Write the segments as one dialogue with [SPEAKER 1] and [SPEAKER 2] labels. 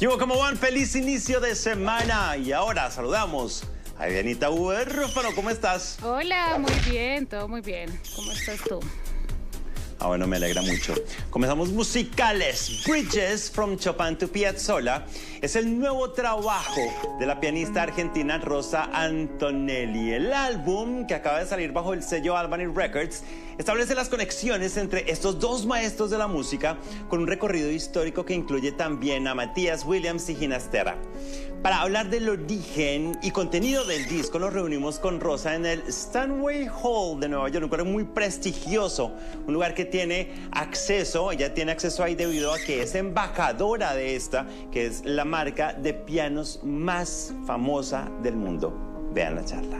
[SPEAKER 1] Yo, ¿cómo van? Feliz inicio de semana. Y ahora saludamos a Dianita Huérfano. ¿Cómo estás?
[SPEAKER 2] Hola, muy bien, todo muy bien. ¿Cómo estás tú?
[SPEAKER 1] Bueno, me alegra mucho. Comenzamos musicales. Bridges from Chopin to Piazzolla es el nuevo trabajo de la pianista argentina Rosa Antonelli. El álbum, que acaba de salir bajo el sello Albany Records, establece las conexiones entre estos dos maestros de la música con un recorrido histórico que incluye también a Matías Williams y Ginastera. Para hablar del origen y contenido del disco, nos reunimos con Rosa en el Stanway Hall de Nueva York, un lugar muy prestigioso, un lugar que tiene acceso, ella tiene acceso ahí debido a que es embajadora de esta, que es la marca de pianos más famosa del mundo. Vean la charla.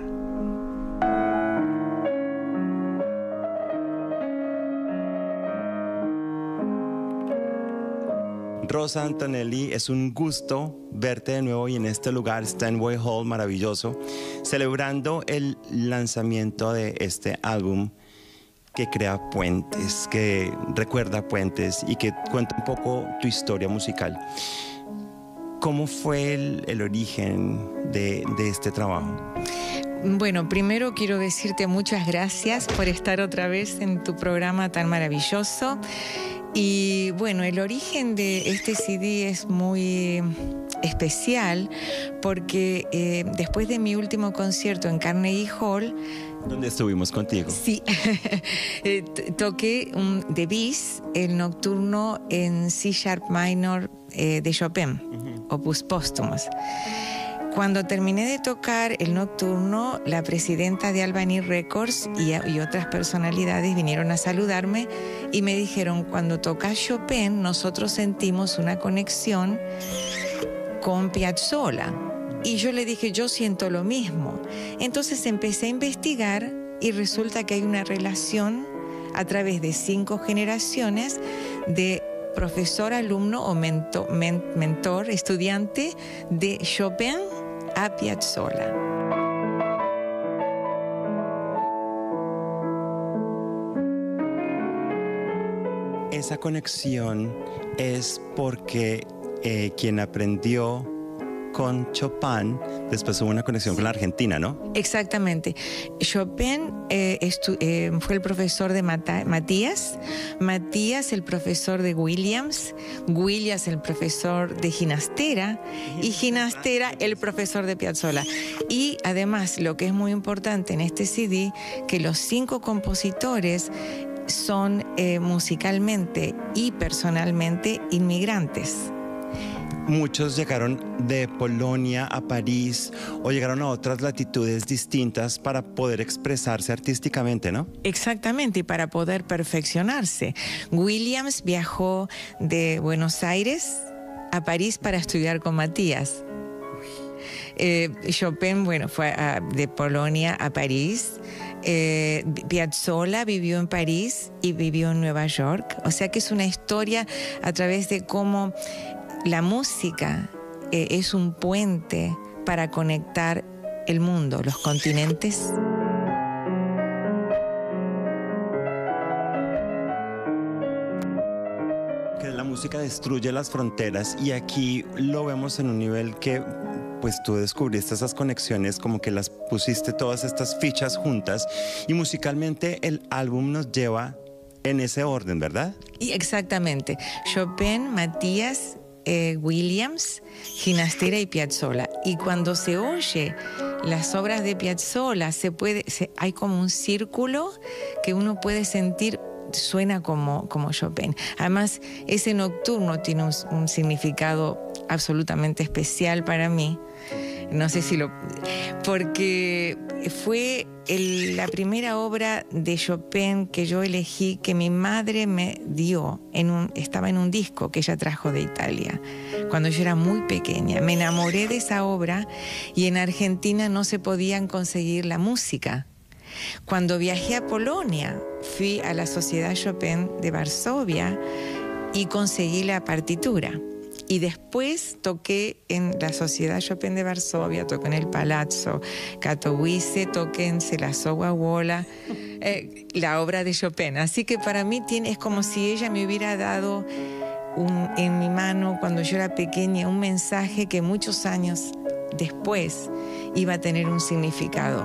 [SPEAKER 1] Rosa Antonelli, es un gusto verte de nuevo y en este lugar, Stanway Hall, maravilloso, celebrando el lanzamiento de este álbum que crea puentes, que recuerda puentes y que cuenta un poco tu historia musical. ¿Cómo fue el origen de este trabajo?
[SPEAKER 3] Bueno, primero quiero decirte muchas gracias por estar otra vez en tu programa tan maravilloso. Y bueno, el origen de este CD es muy especial porque después de mi último concierto en Carnegie Hall,
[SPEAKER 1] ¿dónde estuvimos contigo?
[SPEAKER 3] Sí, toqué The Bis, el nocturno en C Sharp Minor de Chopin, Opus Póstumos. Cuando terminé de tocar el nocturno, la presidenta de Albany Records y otras personalidades vinieron a saludarme y me dijeron, cuando tocas Chopin, nosotros sentimos una conexión con Piazzolla. Y yo le dije, yo siento lo mismo. Entonces empecé a investigar y resulta que hay una relación a través de 5 generaciones de profesor, alumno o mentor, estudiante de Chopin a Piazzolla.
[SPEAKER 1] Esa conexión es porque quien aprendió con Chopin, después hubo una conexión con la Argentina, ¿no?
[SPEAKER 3] Exactamente. Chopin fue el profesor de Matías, Matías el profesor de Williams, Williams el profesor de Ginastera y Ginastera el profesor de Piazzolla. Y además, lo que es muy importante en este CD, que los 5 compositores son musicalmente y personalmente inmigrantes.
[SPEAKER 1] Muchos llegaron de Polonia a París o llegaron a otras latitudes distintas para poder expresarse artísticamente, ¿no?
[SPEAKER 3] Exactamente, y para poder perfeccionarse. Williams viajó de Buenos Aires a París para estudiar con Matías. Chopin, bueno, fue de Polonia a París. Piazzolla vivió en París y vivió en Nueva York. O sea que es una historia a través de cómo la música es un puente para conectar el mundo, los continentes.
[SPEAKER 1] Que la música destruye las fronteras y aquí lo vemos en un nivel que pues tú descubriste esas conexiones, como que las pusiste todas estas fichas juntas y musicalmente el álbum nos lleva en ese orden, ¿verdad?
[SPEAKER 3] Y exactamente. Chopin, Matías, Williams, Ginastera y Piazzolla. Y cuando se oye las obras de Piazzolla, hay como un círculo que uno puede sentir, suena como Chopin. Además, ese nocturno tiene un significado absolutamente especial para mí. No sé si porque fue la primera obra de Chopin que yo elegí, que mi madre me dio, estaba en un disco que ella trajo de Italia, cuando yo era muy pequeña. Me enamoré de esa obra y en Argentina no se podían conseguir la música. Cuando viajé a Polonia, fui a la Sociedad Chopin de Varsovia y conseguí la partitura. Y después toqué en la Sociedad Chopin de Varsovia, toqué en el Palazzo Katowice, toqué en Żelazowa Wola, la obra de Chopin. Así que para mí es como si ella me hubiera dado en mi mano cuando yo era pequeña un mensaje que muchos años después iba a tener un significado.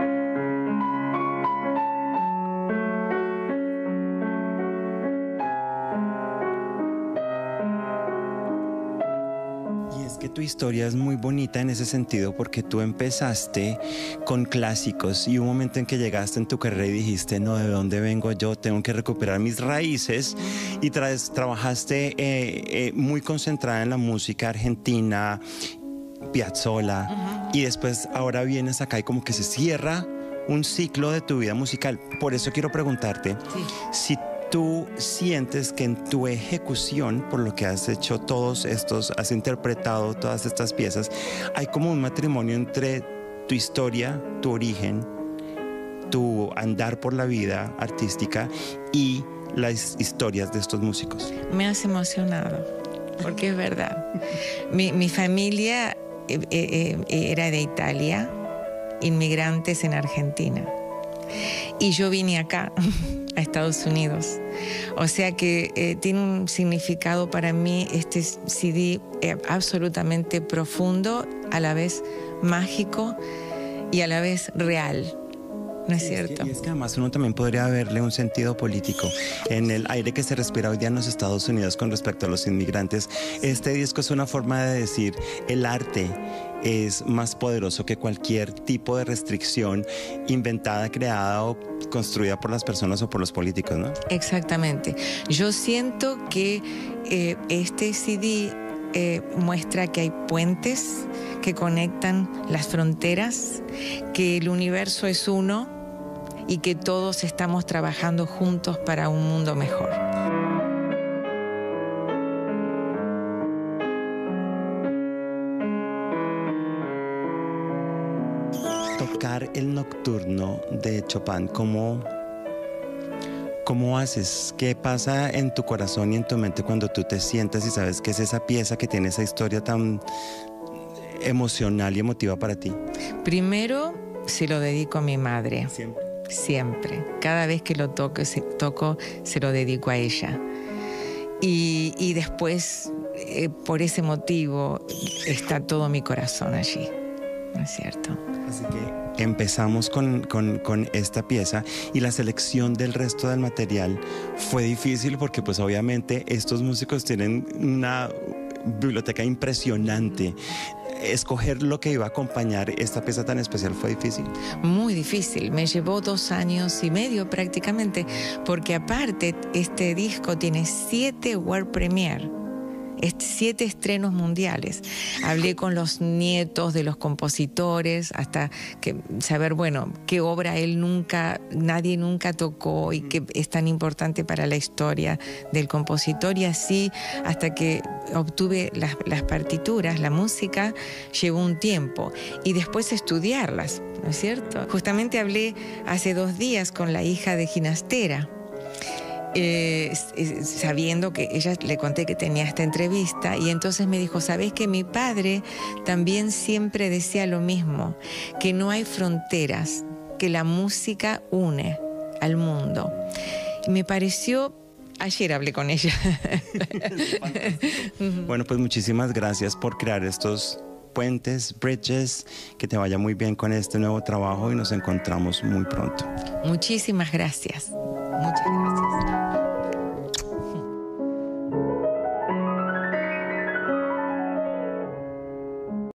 [SPEAKER 1] Que tu historia es muy bonita en ese sentido porque tú empezaste con clásicos y un momento en que llegaste en tu carrera y dijiste, no, ¿de dónde vengo yo? Tengo que recuperar mis raíces y trabajaste muy concentrada en la música argentina, Piazzolla, y después ahora vienes acá y como que se cierra un ciclo de tu vida musical. Por eso quiero preguntarte si tú sientes que en tu ejecución, por lo que has hecho has interpretado todas estas piezas, hay como un matrimonio entre tu historia, tu origen, tu andar por la vida artística y las historias de estos músicos.
[SPEAKER 3] Me has emocionado, porque es verdad. Mi familia era de Italia, inmigrantes en Argentina. Y yo vine acá, a Estados Unidos. O sea que tiene un significado para mí este CD absolutamente profundo, a la vez mágico y a la vez real. ¿No es cierto?
[SPEAKER 1] Y es que además uno también podría verle un sentido político en el aire que se respira hoy día en los Estados Unidos con respecto a los inmigrantes. Este disco es una forma de decir, el arte es más poderoso que cualquier tipo de restricción inventada, creada o construida por las personas o por los políticos, ¿no?
[SPEAKER 3] Exactamente. Yo siento que este CD muestra que hay puentes que conectan las fronteras, que el universo es uno y que todos estamos trabajando juntos para un mundo mejor.
[SPEAKER 1] Tocar el nocturno de Chopin, ¿cómo haces? ¿Qué pasa en tu corazón y en tu mente cuando tú te sientas y sabes que es esa pieza que tiene esa historia tan emocional y emotiva para ti?
[SPEAKER 3] Primero, se lo dedico a mi madre.
[SPEAKER 1] Siempre.
[SPEAKER 3] Siempre. Cada vez que lo toco, se lo dedico a ella. Y después, por ese motivo, está todo mi corazón allí. ¿No es cierto?
[SPEAKER 1] Así que empezamos con esta pieza y la selección del resto del material fue difícil porque pues obviamente estos músicos tienen una biblioteca impresionante. Escoger lo que iba a acompañar esta pieza tan especial fue difícil.
[SPEAKER 3] Muy difícil, me llevó 2 años y medio prácticamente, porque aparte este disco tiene 7 World Premiere, 7 estrenos mundiales. Hablé con los nietos de los compositores hasta saber, bueno, qué obra nadie nunca tocó y que es tan importante para la historia del compositor, y así hasta que obtuve las partituras, la música, llevó un tiempo y después estudiarlas, ¿no es cierto? Justamente hablé hace 2 días con la hija de Ginastera, sabiendo que ella, le conté que tenía esta entrevista, y entonces me dijo, ¿sabés que mi padre también siempre decía lo mismo? Que no hay fronteras, que la música une al mundo. Y me pareció... Ayer hablé con ella.
[SPEAKER 1] Bueno, pues muchísimas gracias por crear estos puentes, bridges, que te vaya muy bien con este nuevo trabajo y nos encontramos muy pronto.
[SPEAKER 3] Muchísimas gracias. Muchas gracias.